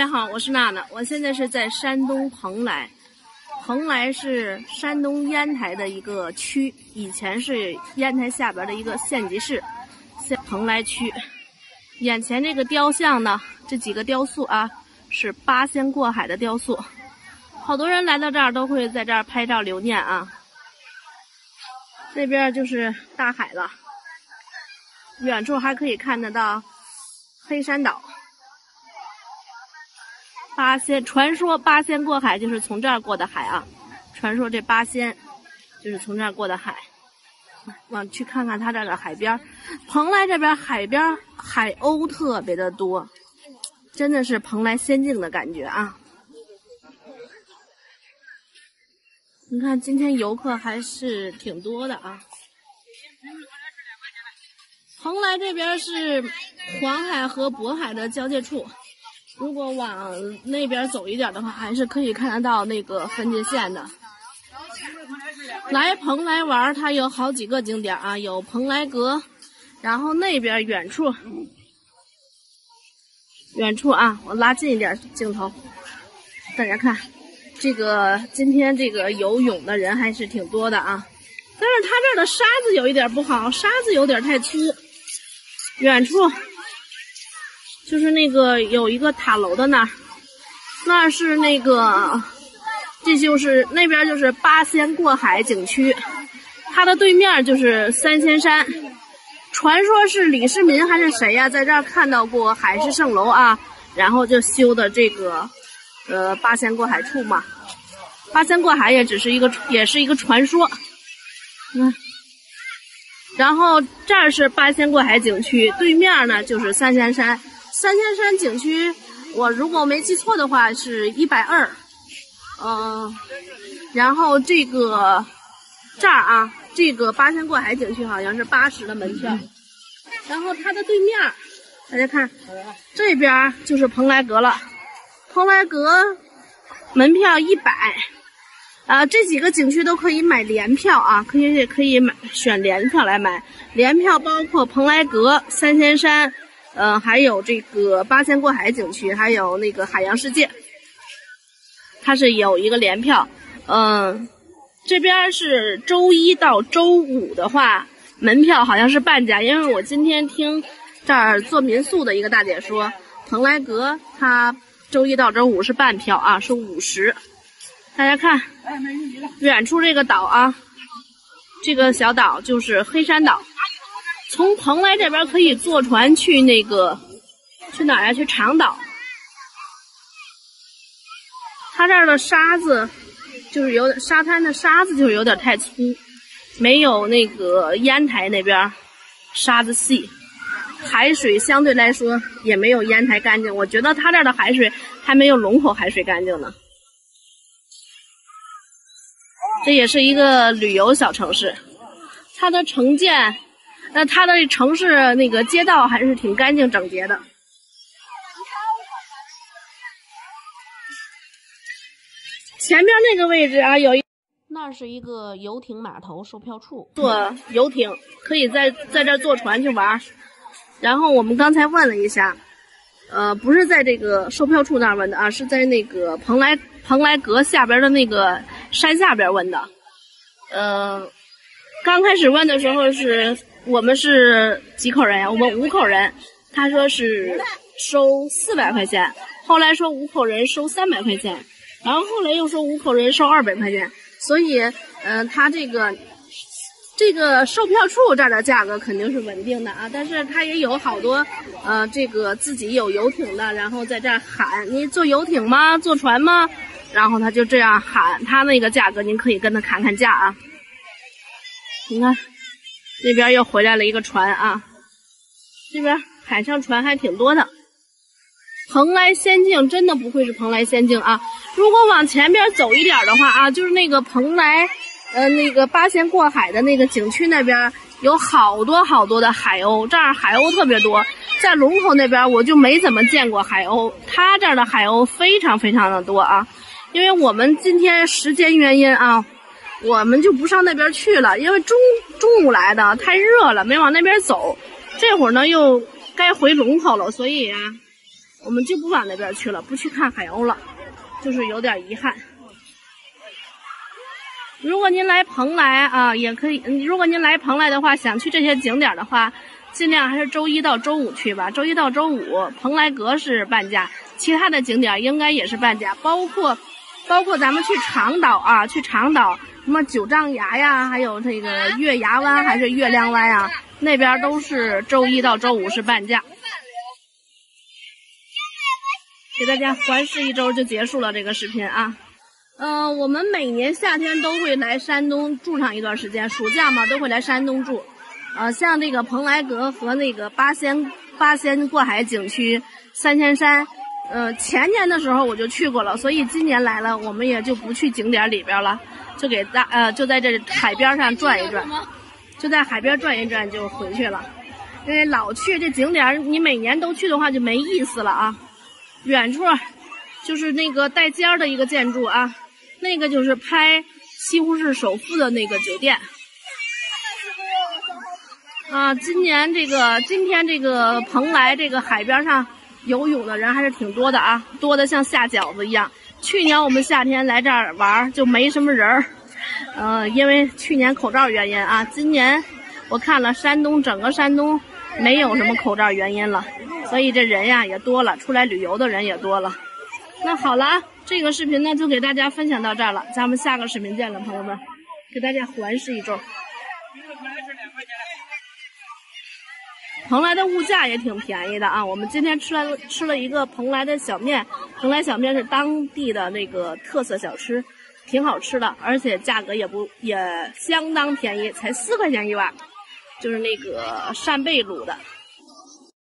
家好，我是娜娜，我现在是在山东蓬莱。蓬莱是山东烟台的一个区，以前是烟台下边的一个县级市，蓬莱区。眼前这个雕像呢，这几个雕塑啊，是八仙过海的雕塑。好多人来到这儿都会在这儿拍照留念啊。那边就是大海了，远处还可以看得到黑山岛。传说八仙过海就是从这儿过的海啊，传说这八仙就是从这儿过的海。往去看看它这儿的海边，蓬莱这边海边海鸥特别的多，真的是蓬莱仙境的感觉啊。你看今天游客还是挺多的啊。蓬莱这边是黄海和渤海的交界处，如果往那边走一点的话，还是可以看得到那个分界线的。来蓬莱玩，它有好几个景点啊，有蓬莱阁，然后那边远处啊，我拉近一点镜头，大家看，这个今天这个游泳的人还是挺多的啊，但是它这儿的沙子有一点不好，沙子有点太粗。远处就是那个有一个塔楼的那是那个，这就是那边就是八仙过海景区，它的对面就是三仙山。传说是李世民还是谁呀，在这儿看到过海市蜃楼啊，然后就修的这个八仙过海处嘛。八仙过海也是一个传说。然后这儿是八仙过海景区，对面呢就是三仙山。三仙山景区，我如果没记错的话是120，然后这儿啊，这个八仙过海景区好像是80的门票。然后它的对面，大家看，这边就是蓬莱阁了。蓬莱阁门票100。这几个景区都可以买联票啊，可以选联票来买。联票包括蓬莱阁、三仙山，还有这个八仙过海景区，还有那个海洋世界，它是有一个联票。这边是周一到周五的话，门票好像是半价，因为我今天听这儿做民宿的一个大姐说，蓬莱阁它周一到周五是半票啊，是50。大家看远处这个岛啊，这个小岛就是黑山岛。从蓬莱这边可以坐船去去哪儿呀？去长岛。它这儿的沙子就是沙滩的沙子就是有点太粗，没有那个烟台那边沙子细。海水相对来说也没有烟台干净，我觉得它这儿的海水还没有龙口海水干净呢。这也是一个旅游小城市，它的城建，它的城市那个街道还是挺干净整洁的。前边那个位置啊，那是一个游艇码头售票处，坐游艇可以在这儿坐船去玩。然后我们刚才问了一下，不是在这个售票处那儿问的啊，是在那个蓬莱阁下边的那个山下边问的。刚开始问的时候我们是几口人呀？我们5口人，他说是收400块钱，后来说5口人收300块钱，然后后来又说5口人收200块钱，所以他这个售票处这儿的价格肯定是稳定的啊，但是他也有好多这个自己有游艇的，然后在这儿喊你坐游艇吗？坐船吗？然后他就这样喊，他那个价格您可以跟他砍砍价啊。你看这边又回来了一个船啊，这边海上船还挺多的。蓬莱仙境真的不愧是蓬莱仙境啊，如果往前边走一点的话啊，就是那个蓬莱那个八仙过海的那个景区那边有好多的海鸥，这儿海鸥特别多。在龙口那边我就没怎么见过海鸥，它这儿的海鸥非常的多啊。因为我们今天时间原因啊，我们就不上那边去了，因为中午来的太热了，没往那边走。这会儿呢又该回龙口了，所以啊， 我们就不往那边去了，不去看海鸥了，就是有点遗憾。如果您来蓬莱啊，也可以。如果您来蓬莱的话，想去这些景点的话，尽量还是周一到周五去吧。周一到周五，蓬莱阁是半价，其他的景点应该也是半价，包括咱们去长岛啊，去长岛什么九丈崖呀，还有这个月牙湾还是月亮湾啊，那边都是周一到周五是半价。给大家环视一周就结束了这个视频啊。我们每年夏天都会来山东住上一段时间，暑假嘛都会来山东住。像这个蓬莱阁和那个八仙过海景区、三仙山，前年的时候我就去过了，所以今年来了，我们也就不去景点里边了，就在这海边上转一转，就在海边转一转就回去了。因为老去这景点，你每年都去的话就没意思了啊。远处就是那个带尖的一个建筑啊。那个就是拍西湖市首富的那个酒店啊。今天这个蓬莱这个海边上游泳的人还是挺多的啊，多的像下饺子一样。去年我们夏天来这儿玩就没什么人儿，因为去年口罩原因啊。今年我看了整个山东没有什么口罩原因了，所以这人呀也多了，出来旅游的人也多了。那好了啊，这个视频呢就给大家分享到这儿了，咱们下个视频见了，朋友们，给大家环视一周。蓬莱的物价也挺便宜的啊，我们今天吃了一个蓬莱的小面，蓬莱小面是当地的那个特色小吃，挺好吃的，而且价格也相当便宜，才4块钱一碗，就是那个扇贝卤的。